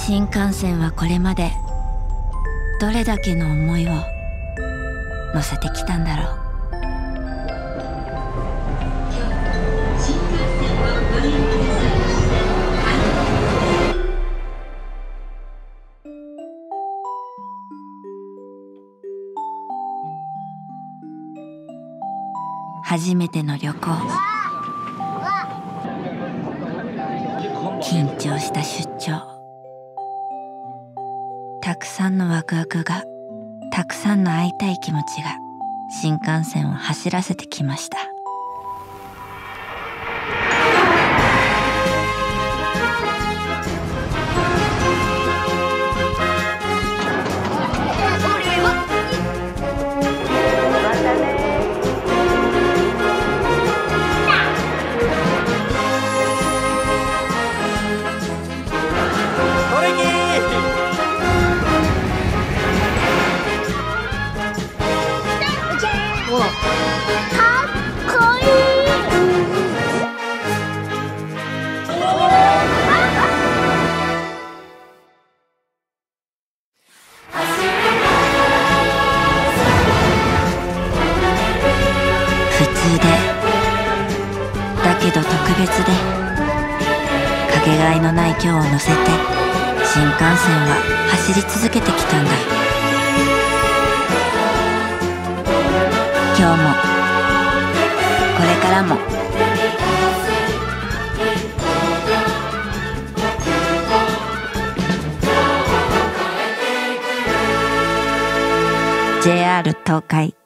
新幹線はこれまでどれだけの思いを乗せてきたんだろう。新幹線をご利用くださいまして初めての旅行、緊張した出張、たくさんのワクワクが、たくさんの会いたい気持ちが新幹線を走らせてきました。普通で、だけど特別で、かけがえのない今日を乗せて新幹線は走り続けてきたんだ。今日もこれからもJR 東海。